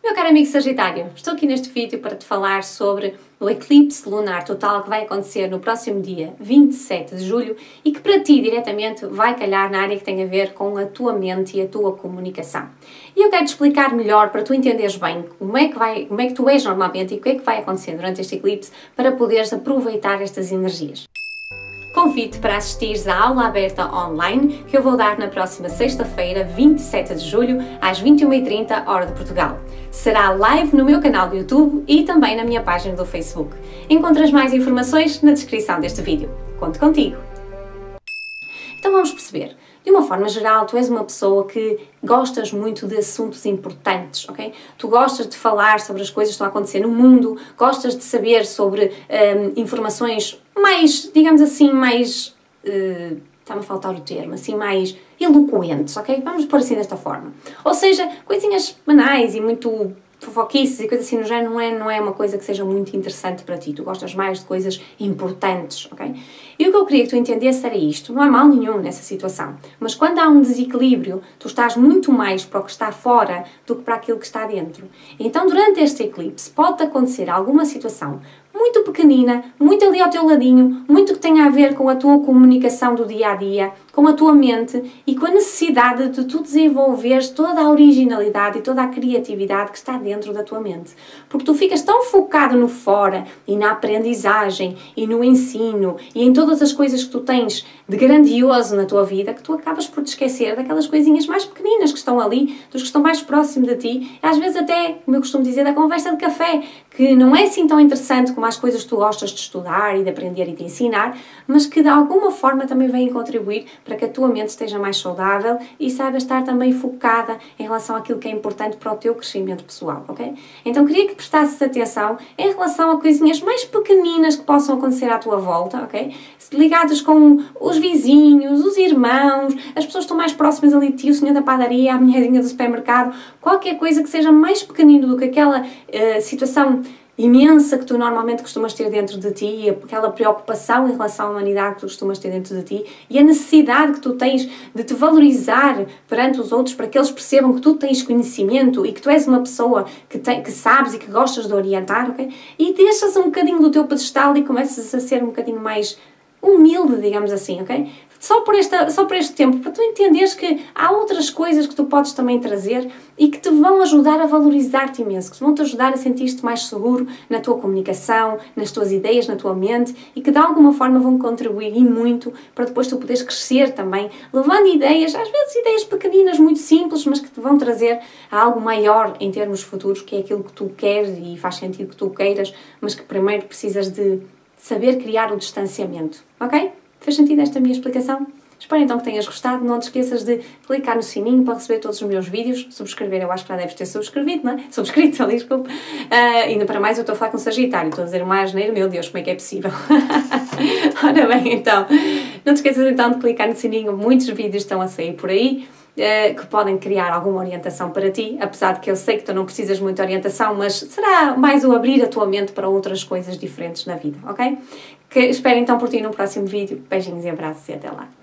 Meu caro amigo Sagitário, estou aqui neste vídeo para te falar sobre o eclipse lunar total que vai acontecer no próximo dia 27 de julho e que para ti diretamente vai calhar na área que tem a ver com a tua mente e a tua comunicação. E eu quero te explicar melhor para tu entenderes bem como é que tu és normalmente e o que é que vai acontecer durante este eclipse para poderes aproveitar estas energias. Convido-te para assistires à aula aberta online que eu vou dar na próxima sexta-feira, 27 de julho, às 21h30, hora de Portugal. Será live no meu canal do YouTube e também na minha página do Facebook. Encontras mais informações na descrição deste vídeo. Conto contigo! Então vamos perceber. De uma forma geral, tu és uma pessoa que gostas muito de assuntos importantes, ok? Tu gostas de falar sobre as coisas que estão a acontecer no mundo, gostas de saber sobre informações mais, digamos assim, mais... está-me a faltar o termo, assim, mais eloquentes, ok? Vamos pôr assim desta forma. Ou seja, coisinhas banais e muito fofoquices e coisas assim no género não é uma coisa que seja muito interessante para ti. Tu gostas mais de coisas importantes, ok? E o que eu queria que tu entendesse era isto. Não há mal nenhum nessa situação. Mas quando há um desequilíbrio, tu estás muito mais para o que está fora do que para aquilo que está dentro. Então, durante este eclipse, pode acontecer alguma situação muito pequenina, muito ali ao teu ladinho, muito que tenha a ver com a tua comunicação do dia-a-dia, com a tua mente e com a necessidade de tu desenvolveres toda a originalidade e toda a criatividade que está dentro da tua mente. Porque tu ficas tão focado no fora e na aprendizagem e no ensino e em todas as coisas que tu tens de grandioso na tua vida que tu acabas por te esquecer daquelas coisinhas mais pequeninas que estão ali, dos que estão mais próximos de ti, às vezes até, como eu costumo dizer, da conversa de café, que não é assim tão interessante como as coisas que tu gostas de estudar e de aprender e de ensinar, mas que de alguma forma também vêm contribuir para que a tua mente esteja mais saudável e saiba estar também focada em relação àquilo que é importante para o teu crescimento pessoal, ok? Então queria que prestasses atenção em relação a coisinhas mais pequeninas que possam acontecer à tua volta, ok? Ligadas com os vizinhos, os irmãos, as pessoas que estão mais próximas ali de ti, o senhor da padaria, a mulherzinha do supermercado, qualquer coisa que seja mais pequenino do que aquela situação imensa que tu normalmente costumas ter dentro de ti, aquela preocupação em relação à humanidade que tu costumas ter dentro de ti e a necessidade que tu tens de te valorizar perante os outros para que eles percebam que tu tens conhecimento e que tu és uma pessoa que sabes e que gostas de orientar, ok? E deixas um bocadinho do teu pedestal e começas a ser um bocadinho mais humilde, digamos assim, ok? Só por este tempo, para tu entenderes que há outras coisas que tu podes também trazer e que te vão ajudar a valorizar-te imenso, que vão te ajudar a sentir-te mais seguro na tua comunicação, nas tuas ideias, na tua mente e que de alguma forma vão contribuir e muito para depois tu poderes crescer também, levando ideias, às vezes ideias pequeninas, muito simples, mas que te vão trazer a algo maior em termos futuros, que é aquilo que tu queres e faz sentido que tu queiras, mas que primeiro precisas de saber criar o distanciamento, ok? Fez sentido esta minha explicação? Espero então que tenhas gostado. Não te esqueças de clicar no sininho para receber todos os meus vídeos. Subscrever, eu acho que já deves ter subscrevido, não é? Subscrito, desculpa. Ainda para mais, eu estou a falar com o Sagitário. Estou a dizer uma asneira. Meu Deus, como é que é possível? Ora bem, então. Não te esqueças então de clicar no sininho. Muitos vídeos estão a sair por aí que podem criar alguma orientação para ti, apesar de que eu sei que tu não precisas muito de orientação, mas será mais o abrir a tua mente para outras coisas diferentes na vida, ok? Que espero então por ti no próximo vídeo. Beijinhos e abraços e até lá.